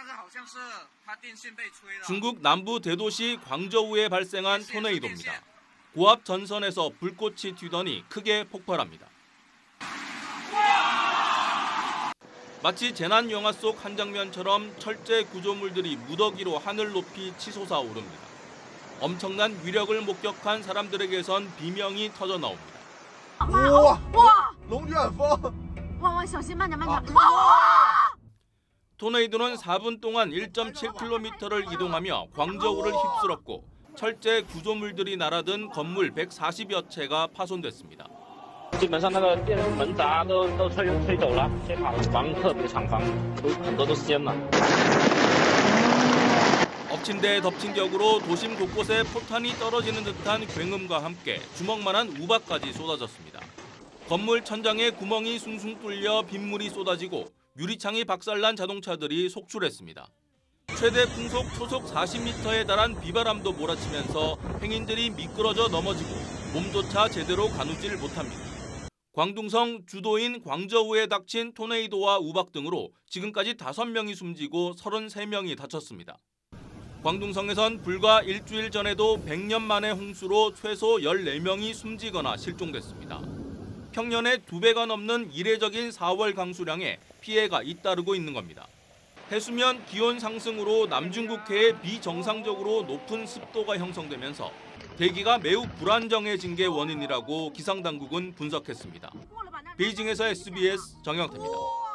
중국 남부 대도시 광저우에 발생한 토네이도입니다. 고압 전선에서 불꽃이 튀더니 크게 폭발합니다. 마치 재난 영화 속 한 장면처럼 철제 구조물들이 무더기로 하늘 높이 치솟아 오릅니다. 엄청난 위력을 목격한 사람들에게선 비명이 터져 나옵니다. 토네이도는 4분 동안 1.7km를 이동하며 광저우를 휩쓸었고 철제 구조물들이 날아든 건물 140여 채가 파손됐습니다. 基本上那个店门闸都吹走了，这房特别厂房很多都掀了。 엎친 데 덮친 격으로 도심 곳곳에 포탄이 떨어지는 듯한 굉음과 함께 주먹만한 우박까지 쏟아졌습니다. 건물 천장에 구멍이 숭숭 뚫려 빗물이 쏟아지고 유리창이 박살난 자동차들이 속출했습니다. 최대 풍속 초속 40m에 달한 비바람도 몰아치면서 행인들이 미끄러져 넘어지고 몸조차 제대로 가누질 못합니다. 광둥성 주도인 광저우에 닥친 토네이도와 우박 등으로 지금까지 5명이 숨지고 33명이 다쳤습니다. 광둥성에선 불과 일주일 전에도 100년 만의 홍수로 최소 14명이 숨지거나 실종됐습니다. 평년의 2배가 넘는 이례적인 4월 강수량에 피해가 잇따르고 있는 겁니다. 해수면 기온 상승으로 남중국해에 비정상적으로 높은 습도가 형성되면서 대기가 매우 불안정해진 게 원인이라고 기상당국은 분석했습니다. 베이징에서 SBS 정영태입니다.